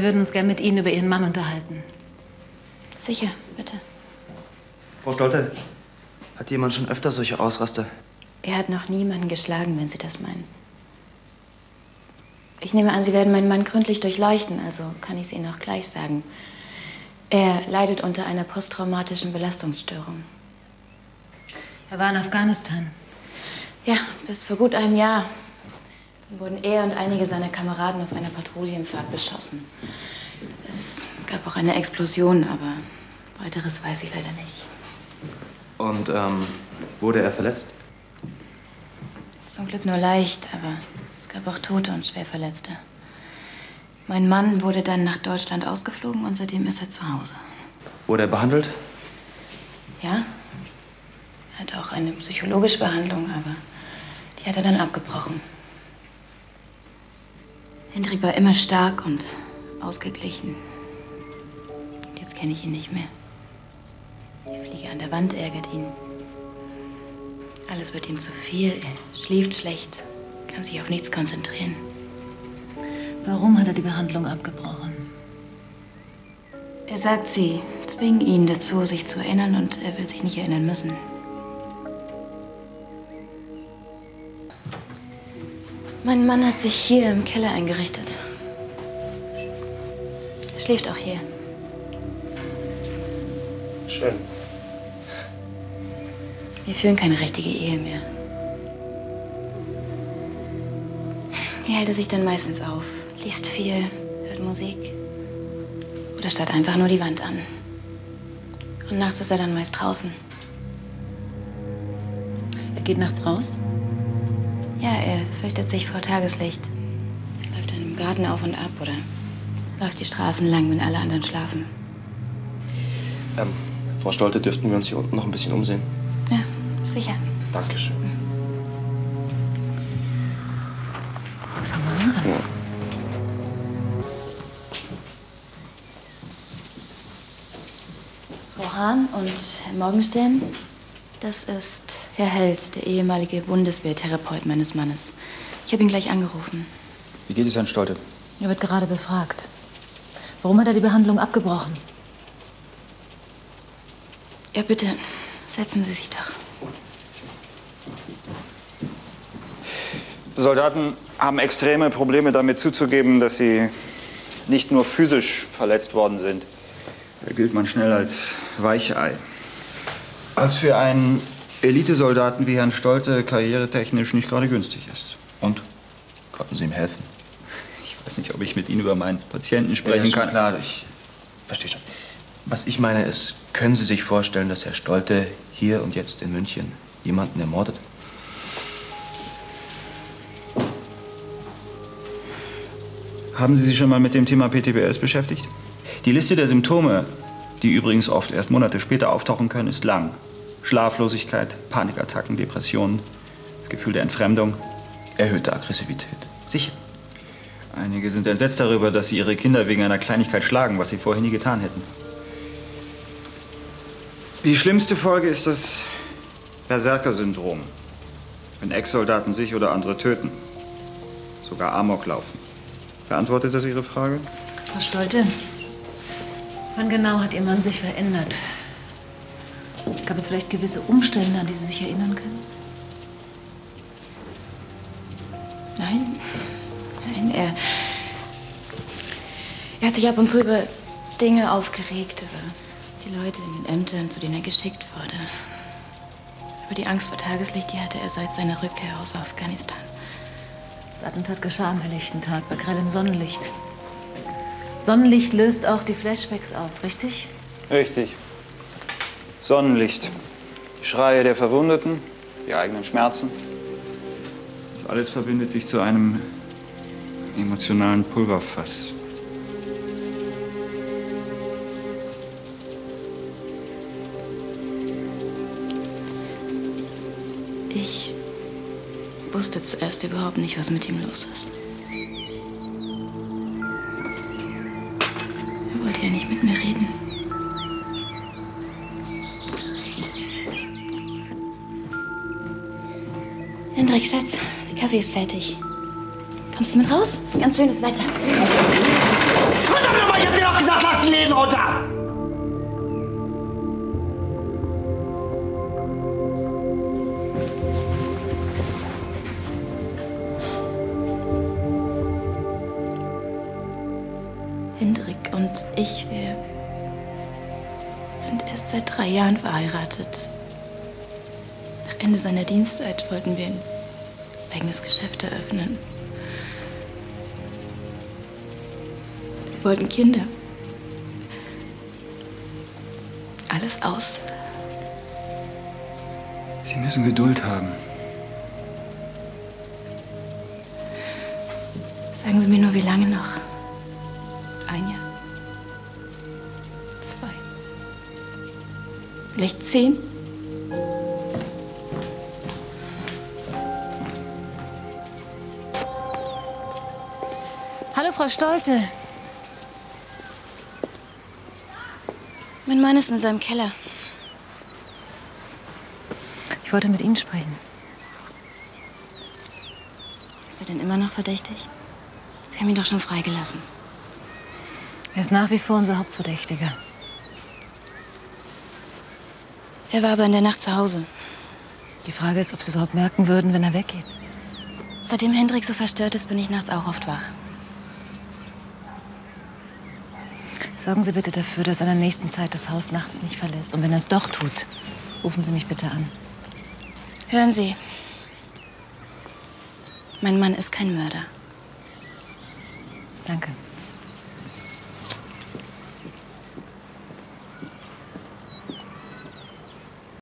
würden uns gern mit Ihnen über Ihren Mann unterhalten. Sicher, bitte. Frau Stolte, hat jemand schon öfter solche Ausraster? Er hat noch niemanden geschlagen, wenn Sie das meinen. Ich nehme an, Sie werden meinen Mann gründlich durchleuchten, also kann ich es Ihnen auch gleich sagen. Er leidet unter einer posttraumatischen Belastungsstörung. Er war in Afghanistan. Ja, bis vor gut einem Jahr. Dann wurden er und einige seiner Kameraden auf einer Patrouillenfahrt beschossen. Es gab auch eine Explosion, aber weiteres weiß ich leider nicht. Und wurde er verletzt? Zum Glück nur leicht, aber es gab auch Tote und Schwerverletzte. Mein Mann wurde dann nach Deutschland ausgeflogen und seitdem ist er zu Hause. Wurde er behandelt? Ja, er hatte auch eine psychologische Behandlung, aber die hat er dann abgebrochen. Hendrik war immer stark und ausgeglichen. Und jetzt kenne ich ihn nicht mehr. Die Fliege an der Wand ärgert ihn. Alles wird ihm zu viel. Er schläft schlecht, kann sich auf nichts konzentrieren. Warum hat er die Behandlung abgebrochen? Er sagt, sie zwingen ihn dazu, sich zu erinnern, und er will sich nicht erinnern müssen. Mein Mann hat sich hier im Keller eingerichtet. Er schläft auch hier. Schön. Wir führen keine richtige Ehe mehr. Hier hält er sich dann meistens auf, liest viel, hört Musik oder starrt einfach nur die Wand an. Und nachts ist er dann meist draußen. Er geht nachts raus? Ja, er fürchtet sich vor Tageslicht. Er läuft dann im Garten auf und ab oder läuft die Straßen lang, wenn alle anderen schlafen. Frau Stolte, dürften wir uns hier unten noch ein bisschen umsehen? Ja, sicher. Dankeschön. Fangen wir mal an. Ja. Frau Hahn und Herr Morgenstern, das ist Herr Held, der ehemalige Bundeswehrtherapeut meines Mannes. Ich habe ihn gleich angerufen. Wie geht es Herrn Stolte? Er wird gerade befragt. Warum hat er die Behandlung abgebrochen? Ja, bitte, setzen Sie sich doch. Soldaten haben extreme Probleme damit zuzugeben, dass sie nicht nur physisch verletzt worden sind. Da gilt man schnell als Weichei. Was für einen Elitesoldaten wie Herrn Stolte karrieretechnisch nicht gerade günstig ist. Und? Konnten Sie ihm helfen? Ich weiß nicht, ob ich mit Ihnen über meinen Patienten sprechen kann. Klar, ich verstehe schon. Was ich meine ist, können Sie sich vorstellen, dass Herr Stolte hier und jetzt in München jemanden ermordet? Haben Sie sich schon mal mit dem Thema PTBS beschäftigt? Die Liste der Symptome, die übrigens oft erst Monate später auftauchen können, ist lang. Schlaflosigkeit, Panikattacken, Depressionen, das Gefühl der Entfremdung. Erhöhte Aggressivität. Sicher. Einige sind entsetzt darüber, dass sie ihre Kinder wegen einer Kleinigkeit schlagen, was sie vorher nie getan hätten. Die schlimmste Folge ist das Berserker-Syndrom. Wenn Ex-Soldaten sich oder andere töten. Sogar Amok laufen. Beantwortet das Ihre Frage? Frau Stolte, wann genau hat Ihr Mann sich verändert? Gab es vielleicht gewisse Umstände, an die Sie sich erinnern können? Nein, nein, er hat sich ab und zu über Dinge aufgeregt, über die Leute in den Ämtern, zu denen er geschickt wurde. Aber die Angst vor Tageslicht, die hatte er seit seiner Rückkehr aus Afghanistan. Das Attentat geschah am helllichten Tag, bei grellem Sonnenlicht. Sonnenlicht löst auch die Flashbacks aus, richtig? Richtig. Sonnenlicht. Die Schreie der Verwundeten, die eigenen Schmerzen. Das alles verbindet sich zu einem emotionalen Pulverfass. Ich wusste zuerst überhaupt nicht, was mit ihm los ist. Er wollte ja nicht mit mir reden. Hendrik, Schatz, der Kaffee ist fertig. Kommst du mit raus? Ist ganz schönes Wetter. Verdammt nochmal, ich hab dir doch gesagt, lass die Läden runter! Hendrik und ich, wir sind erst seit 3 Jahren verheiratet. Nach Ende seiner Dienstzeit wollten wir ein eigenes Geschäft eröffnen. Wir wollten Kinder. Alles aus. Sie müssen Geduld haben. Sagen Sie mir nur, wie lange noch? 1 Jahr? 2? Vielleicht 10? Hallo, Frau Stolte. Mein Mann ist in seinem Keller. Ich wollte mit Ihnen sprechen. Ist er denn immer noch verdächtig? Sie haben ihn doch schon freigelassen. Er ist nach wie vor unser Hauptverdächtiger. Er war aber in der Nacht zu Hause. Die Frage ist, ob Sie überhaupt merken würden, wenn er weggeht. Seitdem Hendrik so verstört ist, bin ich nachts auch oft wach. Sorgen Sie bitte dafür, dass er in der nächsten Zeit das Haus nachts nicht verlässt. Und wenn er es doch tut, rufen Sie mich bitte an. Hören Sie. Mein Mann ist kein Mörder. Danke.